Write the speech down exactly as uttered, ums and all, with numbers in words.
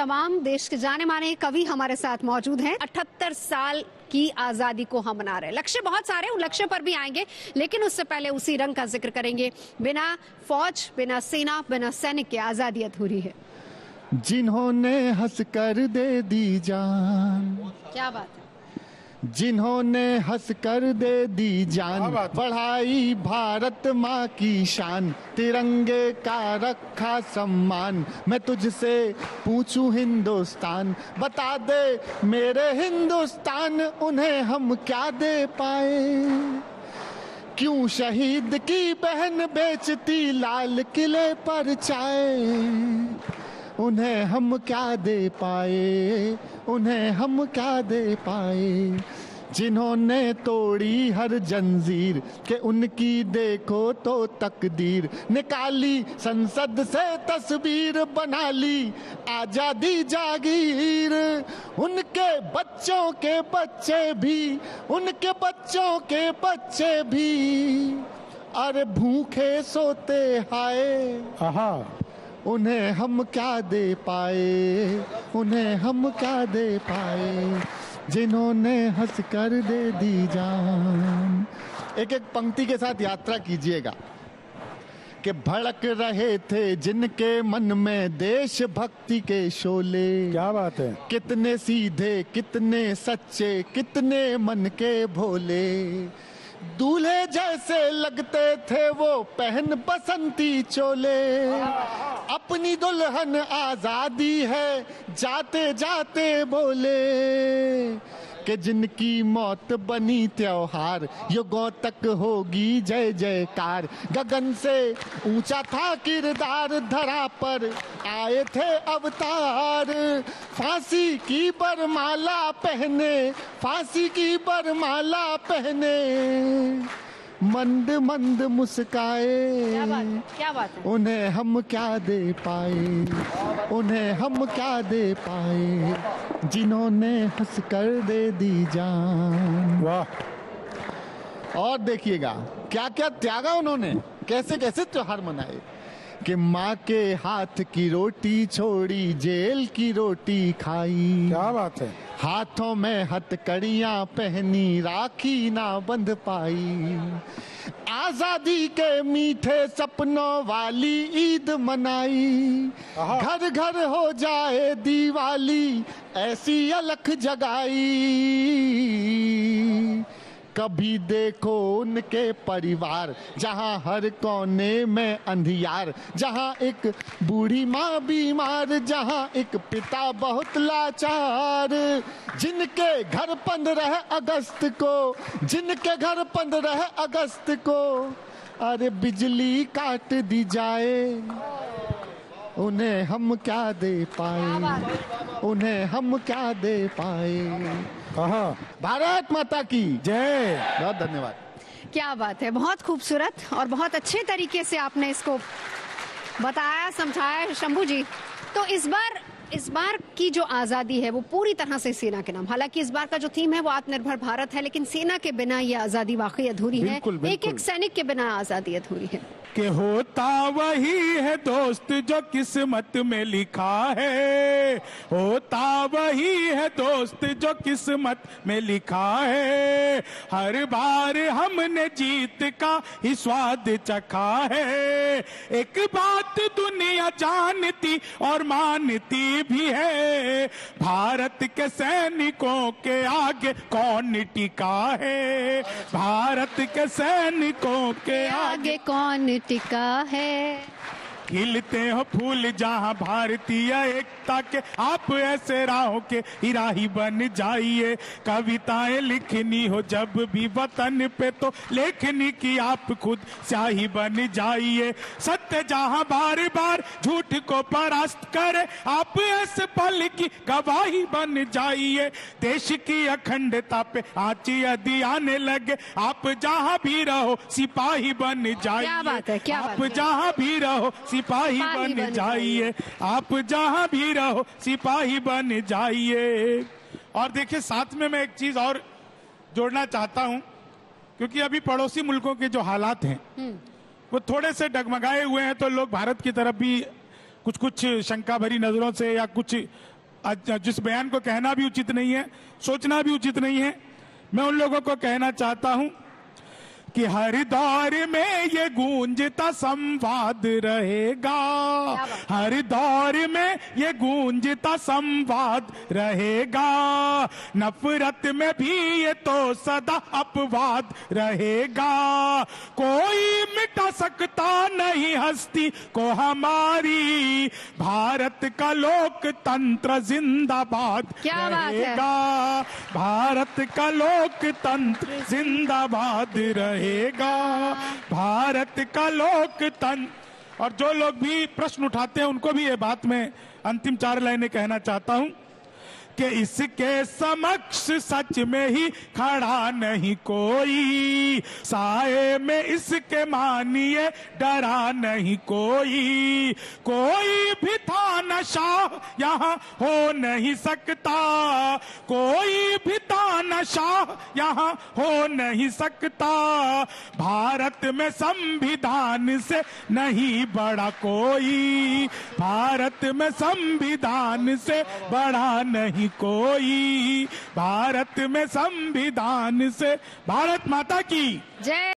तमाम देश के जाने माने कवि हमारे साथ मौजूद हैं। अठहत्तर साल की आजादी को हम मना रहे हैं। लक्ष्य बहुत सारे, उन लक्ष्य पर भी आएंगे, लेकिन उससे पहले उसी रंग का जिक्र करेंगे। बिना फौज, बिना सेना, बिना सैनिक के आजादी अधूरी है। जिन्होंने हंस कर दे दी जान, क्या बात है, जिन्होंने हंस कर दे दी जान, बढ़ाई भारत माँ की शान, तिरंगे का रखा सम्मान। मैं तुझसे पूछूं हिंदुस्तान, बता दे मेरे हिंदुस्तान, उन्हें हम क्या दे पाए। क्यों शहीद की बहन बेचती लाल किले पर चाय, उन्हें हम क्या दे पाए, उन्हें हम क्या दे पाए। जिन्होंने तोड़ी हर जंजीर के उनकी देखो तो तकदीर, निकाली संसद से तस्वीर, बना ली आजादी जागीर। उनके बच्चों के बच्चे भी, उनके बच्चों के बच्चे भी, अरे भूखे सोते हाय, आहा, उन्हें हम क्या दे पाए, उन्हें हम क्या दे पाए। जिन्होंने हंस कर दे दी जान। एक एक पंक्ति के साथ यात्रा कीजिएगा कि भड़क रहे थे जिनके मन में देशभक्ति के शोले। क्या बात है, कितने सीधे, कितने सच्चे, कितने मन के भोले। दूल्हे जैसे लगते थे वो पहन बसंती चोले। अपनी दुल्हन आजादी है जाते जाते बोले, कि जिनकी मौत बनी त्योहार, युगों तक होगी जय जयकार। गगन से ऊंचा था किरदार, धरा पर आए थे अवतार। फांसी की बरमाला पहने, फांसी की बरमाला पहने, मंद मंद मुस्काए। क्या बात है, क्या बात है। उन्हें हम क्या दे पाए, उन्हें हम क्या दे पाए। जिन्होंने हंस कर दे दी जान। वाह। और देखिएगा क्या क्या त्यागा उन्होंने, कैसे कैसे त्योहार मनाए। कि माँ के हाथ की रोटी छोड़ी, जेल की रोटी खाई। क्या बात है। हाथों में हथकड़ियां पहनी, राखी ना बंध पाई। आजादी के मीठे सपनों वाली ईद मनाई। घर घर हो जाए दिवाली, ऐसी अलख जगाई। कभी देखो उनके परिवार, जहां हर कोने में अंधियार। जहां एक बूढ़ी माँ बीमार, जहां एक पिता बहुत लाचार। जिनके घर पंद्रह अगस्त को, जिनके घर पंद्रह अगस्त को, अरे बिजली काट दी जाए। उन्हें हम क्या दे पाए, उन्हें हम क्या दे पाए। कहा भारत माता की जय। बहुत धन्यवाद। क्या बात है, बहुत खूबसूरत और बहुत अच्छे तरीके से आपने इसको बताया, समझाया शंभू जी। तो इस बार इस बार की जो आजादी है वो पूरी तरह से सेना के नाम। हालांकि इस बार का जो थीम है वो आत्मनिर्भर भारत है, लेकिन सेना के बिना ये आजादी वाकई अधूरी है। एक एक सैनिक के बिना आजादी अधूरी है। कि होता वही है दोस्त जो किस्मत में लिखा है, होता वही है दोस्त जो किस्मत में लिखा है। हर बार हमने जीत का ही स्वाद चखा है। एक बात दुनिया जानती और मानती भी है, भारत के सैनिकों के आगे कौन टिका है। भारत के सैनिकों के आगे कौन टिका है। खिलते हो फूल जहां भारतीय एकता के, आप ऐसे राहों के हिराही बन जाइए। कविताएं लिखनी हो जब भी वतन पे, तो लेखनी की आप खुद स्याही बन जाइए। सत्य जहां बार बार झूठ को परास्त करे, आप ऐसे पल की गवाही बन जाइए। देश की अखंडता पे आँच यदि आने लगे, आप जहां भी रहो सिपाही बन जाइए। क्या बात है, क्या आप बात है। जहां भी रहो सिपाही बन, बन जाइए। आप जहां भी रहो सिपाही बन जाइए। और देखिए, साथ में मैं एक चीज और जोड़ना चाहता हूं, क्योंकि अभी पड़ोसी मुल्कों के जो हालात हैं वो थोड़े से डगमगाए हुए हैं, तो लोग भारत की तरफ भी कुछ कुछ शंका भरी नजरों से या कुछ जिस बयान को कहना भी उचित नहीं है, सोचना भी उचित नहीं है, मैं उन लोगों को कहना चाहता हूं कि हर दौर में ये गूंजता संवाद रहेगा, हर दौर में ये गूंजता संवाद रहेगा, नफरत में भी ये तो सदा अपवाद रहेगा, कोई मिटा सकता नहीं हस्ती को हमारी, भारत का लोकतंत्र जिंदाबाद क्या बात है? रहेगा, भारत का लोकतंत्र जिंदाबाद रहेगा, भारत का लोकतंत्र। और जो लोग भी प्रश्न उठाते हैं उनको भी ये बात मैं अंतिम चार लाइनें कहना चाहता हूं कि इसके समक्ष सच में ही खड़ा नहीं कोई, साए में इसके मानिए डरा नहीं कोई, कोई भी था नशा यहाँ हो नहीं सकता, कोई भी था नशा यहाँ हो नहीं सकता, भारत में संविधान से नहीं बड़ा कोई, भारत में संविधान से बड़ा नहीं कोई, भारत में संविधान से। भारत माता की जय।